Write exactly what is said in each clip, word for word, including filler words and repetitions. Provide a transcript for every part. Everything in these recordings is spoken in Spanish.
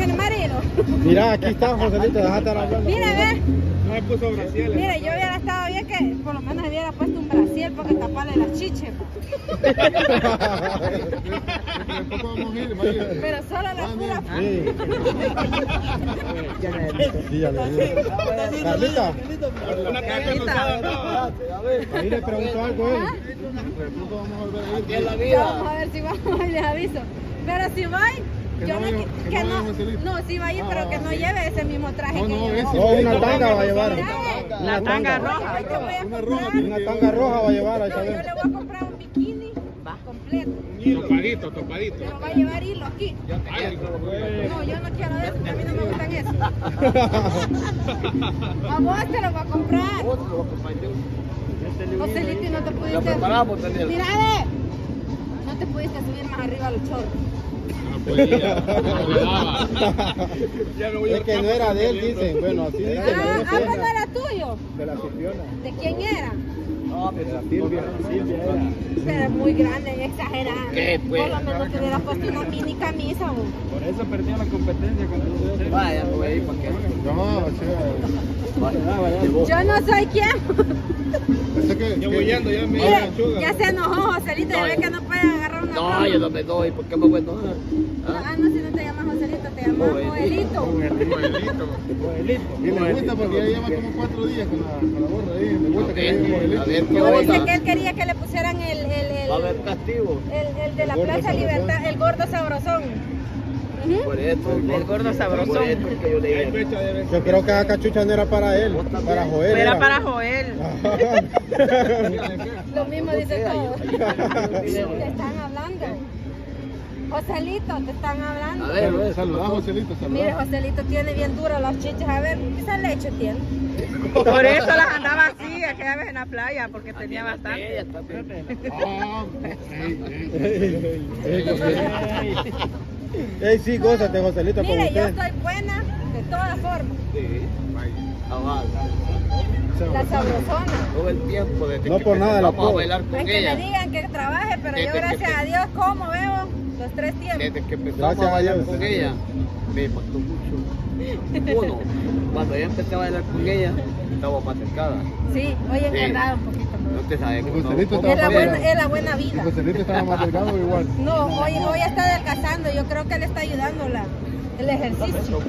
tiene marido. Mira, aquí está, Joselito, déjate estar hablando. Mira, ve. No me puso brasiel. Mira, yo hubiera estado bien que por lo menos hubiera puesto un brasiel porque taparle las chiches. Pero solo la pura. Sí. Sí, ya le dije. Carlita. Una carta rosada. Ahí le preguntó algo a él. Aquí en la Ya, vida. vamos a ver si vamos y les aviso. Pero si voy, yo no, que, que no, no, sí va a ir, pero que no lleve ese mismo traje que llevó. No, una tanga va a llevar. La tanga roja. Una roja. Una tanga roja va a llevar. Ahí No, yo está. le voy a comprar un bikini completo. Topadito, topadito. Pero va a llevar hilo aquí. No, yo no quiero eso, que a mí no me gustan eso. A vos te lo voy a comprar. Joselito, y no te pudiste. Mira, ve. No te pudiste subir más arriba a los chorros. Es que no era de él, dicen. Bueno, así dicen. Ah, ah, pues no era tuyo. De la Silviona. ¿De quién era? No, de la Silvia. Silvia era. Pero es muy grande, exagerado. ¿Qué, pues? Por lo menos te hubieras puesto una mini camisa. ¿O? Por eso perdió la competencia con el. Vaya, güey, ¿para qué? No, Yo no soy quien. Yo voy yendo, ya me Mire, ya se enojó Joselito, ya ve que no puede agarrar una No, broma. yo no me doy, ¿por qué me voy a enojar? Ah, no, si no te llamas Joselito, te llamas Joelito. Y le gusta porque ya lleva como cuatro días con la, con la gorra ahí. Le gusta que lleve A ver, ¿qué No, dice onda? que él quería que le pusieran el, el, el, Va a haber castigo. el, el de la Plaza Libertad, el gordo sabrosón. Ujú. Por eso, El gordo sabrosón. Por eso que yo le digo. Yo creo que esa cachucha no era para él, para Joel. Era para Joel. Lo mismo dice todo. Te están hablando. Joselito, te están hablando. A ver, Saludá, saludá, Joselito, Mire, saludá. Joselito tiene bien duras las chichas. A ver, ¿qué leche tiene? Por eso las andaba así aquella vez en la playa, porque tenía bastante. ella está bien. Ah, ey, ey, ey. Ey, sí, gózate, Joselito, con Mire, yo usted. soy buena de todas formas. Sí. Aval. La sabrosona. Todo el tiempo desde No que por nada la vamos a puedo. bailar No con es que ella. me digan que trabaje, pero yo Desde que gracias te- a Dios como veo los tres tiempos. Desde que empezamos Gracias a a bailar Dios. con ella, me impactó mucho. Uno, cuando ya empecé a bailar con ella, estaba más cercada. Sí, hoy Sí. engordado un poquito. No te sabes El cómo Joselito no, estaba Es la más buena, delgado. es la buena El vida. Joselito estaba más delgado igual. No, hoy, hoy está adelgazando. Yo creo que le está ayudando la, el ejercicio.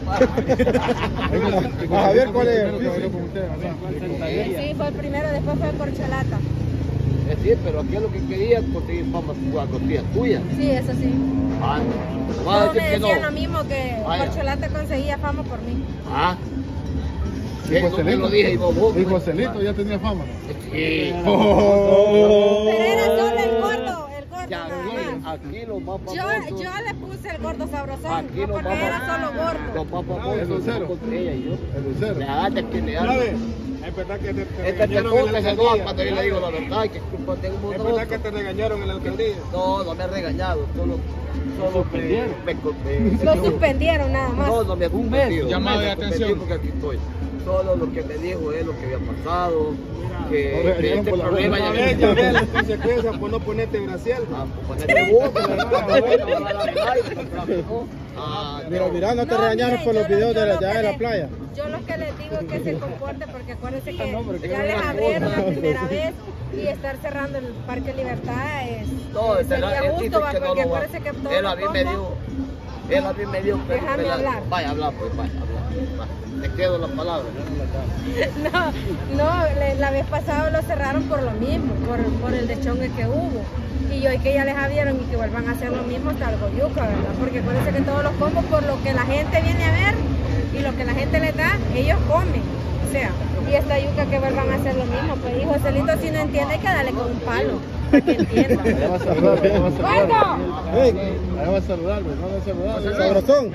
A Javier, ¿cuál es el Primero que ejercicio? bailó con usted, ¿verdad? Sí, fue el primero, después fue corcholata. Es decir, pero aquí lo que quería es conseguir fama a costillas tuyas. Sí, eso sí. Ah, no. ¿Vas a Todos me decir que decían no? lo mismo, que Vaya. corcholata conseguía fama por mí. Ah. Y Eso te lo dije y vos, vos, Y pues. Joselito ya tenía fama. Sí. Oh. Pero era solo el gordo, el gordo Ya, nada güey, más. aquí los más Yo, famosos. yo le puse el gordo sabrosón, Aquí no los porque más era solo gordo. Los más el famosos dulcero. son con ella y yo. El dulcero. Le agacha que le ¿Sabes? haga. Es verdad que te, te Este te regañaron en la ponga, se enoja alcaldía. cuando yo le digo la verdad, que culpa tengo un Es montón. verdad que te regañaron en la alcaldía. No, no me ha regañado, solo, solo me, me, me, Lo suspendieron nada más. No, no me ha suspendido. Llamado me de ha suspendido atención. porque aquí estoy. Solo lo que me dijo es lo que había pasado, que No, de regañaron este por la problema buena. ya Ya ves, ya ves las consecuencias por no ponerte brasiel. Ah, pues ponete vos, que la verdad, bueno, ahora la verdad, y pues, no. Ah, Mira, no. mira, no te No, regañaron mire, por los yo lo- videos yo de la, lo ya que de la le- playa. Yo lo que les digo es que se comporte, porque acuérdense que No, porque ya no les era abrieron la cosa. primera vez y estar cerrando el Parque Libertad es, No, sería será- él dice justo, va, que no porque lo va. acuérdense que todo Él lo a mí me pongo- dijo, él a mí me dijo, pero Déjame me la- hablar. Vaya, habla pues, vaya, habla. vaya. Te quedo la palabra. No, no, le- la vez pasada lo cerraron por lo mismo, por, por el deschongue que hubo. Y hoy que ya les abrieron y que vuelvan a hacer lo mismo hasta el Goyuca, ¿verdad? Porque acuérdense que todos los combos, por lo que la gente viene a ver y lo que la gente les da, ellos comen. O sea, y esta yuca que vuelvan a hacer lo mismo. Pues y Joselito, si no entiende, hay que darle con un palo, para que entienda. Allá va a saludar, allá va a saludar. ¡Gordo! Ey, allá va a saludar, pues, no va a saludar. Sabrosón.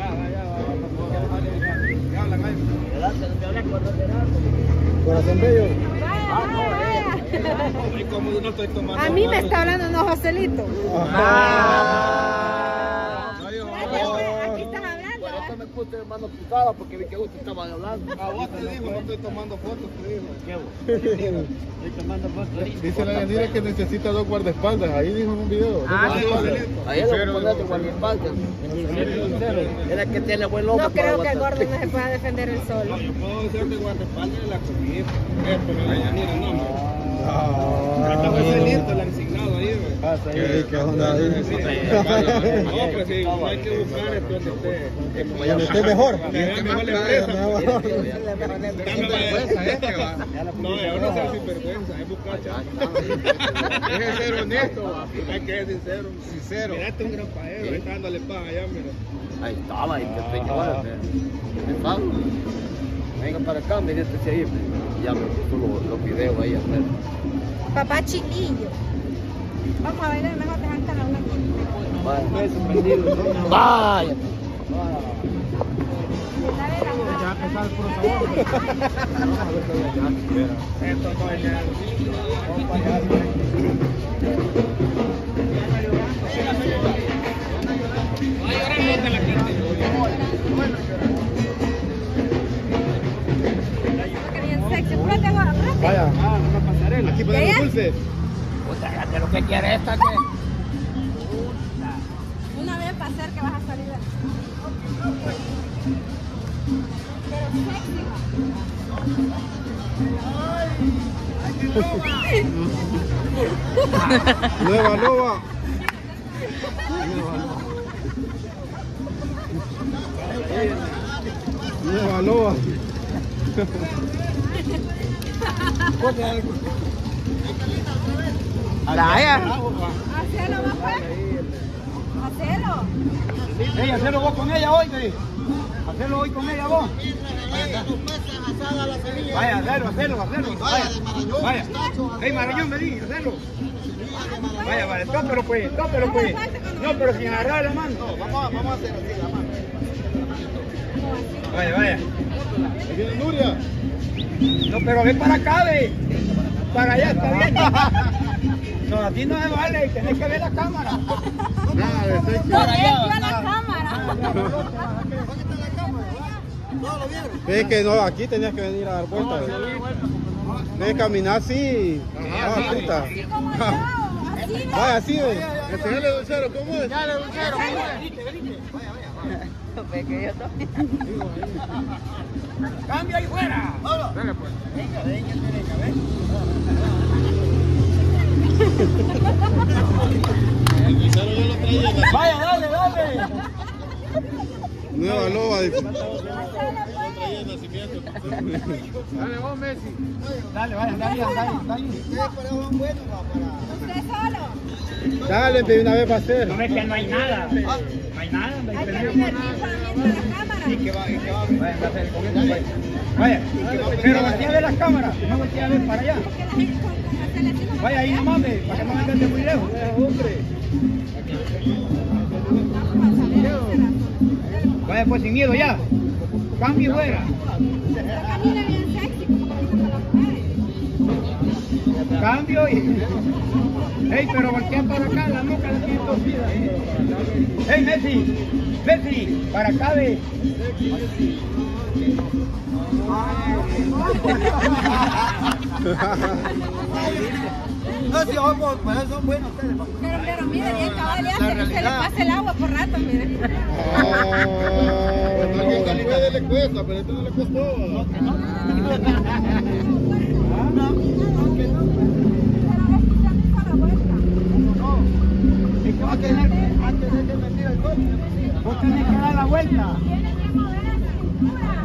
Corazón bello. Vaya, vaya, vaya. Y como yo no estoy tomando. A mí me está hablando no Joselito. Ajá. Aquí estás hablando. no me puse mano pisada porque vi que usted estaba hablando. A vos te dijo, no estoy tomando fotos, te dijo. Estoy tomando fotos. Dice la Yanira que necesita dos guardaespaldas. Ahí dijo en un video. Ah, dos sí. guardaespaldas. Ahí lo voy a poner de guardaespaldas. Era que tiene buen lomo No creo que el aguantar. gordo no se pueda defender el sol. No, yo puedo ser de guardaespaldas de la comida. Eh, pero la Yanira no, hombre. Ah, Hasta José Lindo le han signado ahí, güey. Ah, sí, qué onda ahí. No, pues sí, no hay que buscar esto donde esté. Donde esté mejor. Donde esté mejor la empresa. Dame vergüenza este, va. No, es no ser sinvergüenza, es buscar. Es ser honesto, va. Hay que ser sincero. Sincero. Miraste un gran paero, ahí está dándole pan allá, mira. Ahí estaba, ahí te estoy llevando. Venga para acá, me dice ahí. Ya me puso los, los videos ahí a hacer. Papá chiquillo. Vamos a bailar, mejor dejar estar hablando. Vaya. Vaya. Ya empezar por favor. Esto no es ya. Vaya. Ah, una pasarela. Aquí ponemos dulces. Puta, ya sé lo que quiere esta, que. Una vez para hacer que vas a salir de... Nueva Nova. Nueva Nova. Vaya. Hacelo, va pues. Hacelo. Ey, hacelo vos con ella hoy, ve. Hacelo hoy con ella vos. Vaya, hacelo, hacelo, hacelo. Vaya, vaya. Ey, Marañón, vení, hacelo. Vaya, vale, tópelo pues, tópelo pues. No, pero sin agarrar la mano. No, vamos a, vamos a hacer así la mano. Vaya, vaya. Ahí viene Nuria. No, pero ven para acá, ve. Para allá, está bien. No, a ti no me vale, tenés que ver la cámara. Nada de sexy. No, veo a la cámara. Es que no, aquí tenías que venir a dar vueltas. Debes caminar así. Ah, puta. Así como yo. Así, ¿no? Vaya, así, ve. Enseñale, dulcero, ¿cómo es? Ve que yo también. Cambio ahí fuera. Dale pues. Venga, venga, venga, ven. El dulcero yo lo traía. Vaya, dale, dale. Nueva Loba. Dice. Dale vos, Messi. Dale, vaya, dale, dale, dale. Usted solo. Dale, de una vez para hacer. No es que no hay nada. No hay nada. Hay que mirar bien para la cámara. Y que va, y que va. Vaya, hacer con esto, vaya. Vaya, pero voltea a ver las cámaras, no voltea a ver para allá. Porque la gente con, con hacerle así no Vaya ahí nomás, ve, para que no vengan de muy lejos. Hombre. Vaya pues sin miedo ya. Cambio y fuera. camina bien sexy como que dice para las mujeres. Cambio y... Ey, pero voltea para acá, la nuca la tiene torcida. Ey, Messi, Messi, para acá ve. No, si vamos, pues son buenos ustedes. Pero, pero mire, bien cabal, ya se, se le pasa el agua por rato, mire. Ah, alguien que le puede le cuesta, pero esto no le costó. Pero es que para la vuelta. Es que va a tener, va a tener que meter el coche. Vos tenés que dar la vuelta. Tiene que mover la cintura.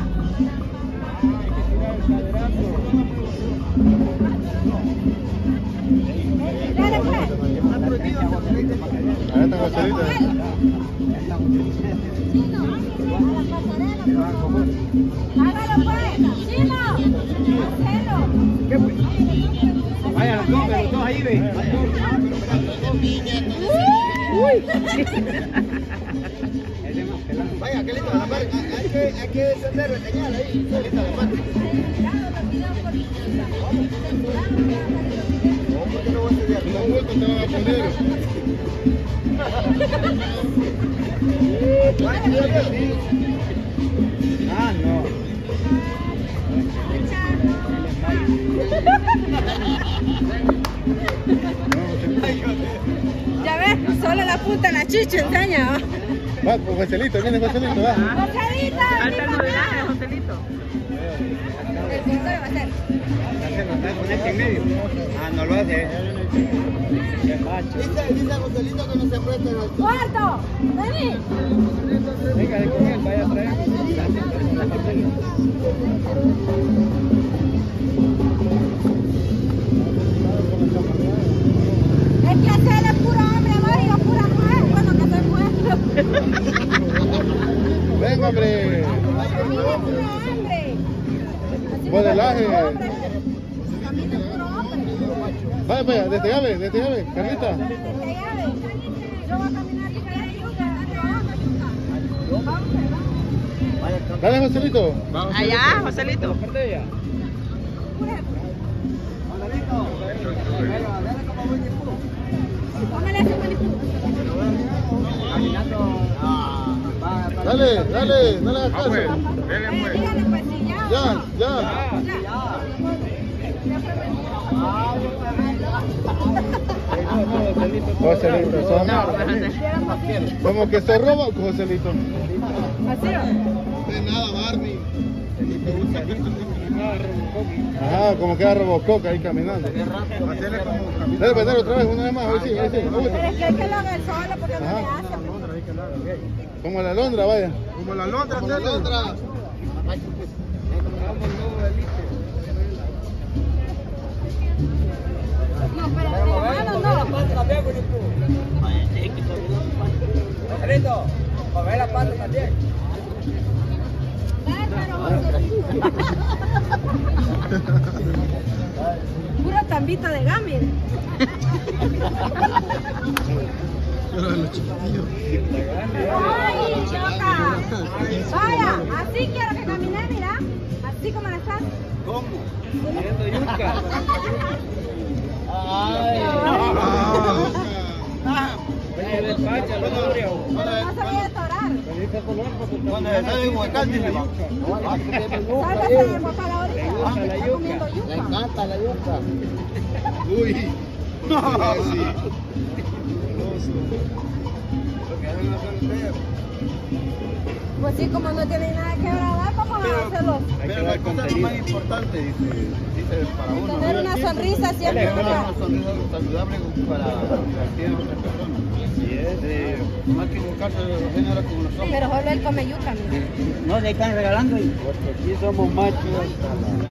Dale pues. Ahí está Joselita. Chino, a la pasarela. Hágalo pues. Chino, hacelo. ¿Qué fue? Vaya, los dos, los dos ahí, ve. Uy. Vaya, qué lindo, la mar, hay que, hay que encender la señal ahí. Qué linda la mar. ¿Cómo que no voy a estudiar? Una multa te van a poner. Vaya, punta la chicha, enseña. Va, pues Joselito, viene Joselito, va. Joselito, Falta el modelaje, Joselito. el punto lo va a hacer. en medio. Ah, no lo hace. Dice, dice Joselito que no se presta al ¡Cuarto! ¡Vení! Venga, de con él, vaya a traer. Es que hacer es puro hombre, Mario, pura mujer. Bueno, que soy mujer. Venga, hombre. Camina puro hombre. Así Modelaje. como hombre, camina puro hombre. Vaya, vaya, destegame, destegame, Carlita. Desde llave. Yo voy a caminar y caer y buscar a vamos. Dale, Joselito. Allá, Joselito. Póngale ese manipú. Dale, dale, no le hagas caso. Dígale pues si ya. Ya, ya. Joselito, son- No, José. como que se roba, Joselito. Así De nada, Barney. Ajá, como que era Robocop ahí caminando. Hacerle como Dale, pues, dale otra vez, una vez más, hoy sí, hoy sí. Pero es que hay que lo haga él solo porque no Ajá. le hace. Como la Londra, vaya. como la Londra, como la Londra. No, pero de la mano no. Joselito, para ver la pata también. Pura tambita de gamil. ¡Ay, choca! Vaya, así quiero que camine, mira. Así como la estás. ¿Cómo? Viendo yuca. Oye, despacha, no Pero no se vaya a atorar. Cuando está en Huacán, dice. Sálgase, papá, la orilla. Está comiendo yuca. encanta la yuca. Uy. Sí. Pues sí, como no tiene nada que grabar, vamos a hacerlo. Pero la cosa es lo más importante, dice, dice para uno. Tener una sonrisa siempre. Tener una sonrisa saludable para divertir a otras personas. Eh, no hay que buscarse de género como nosotros. Pero solo él come yuca, mira. No, le están regalando. Porque aquí somos machos.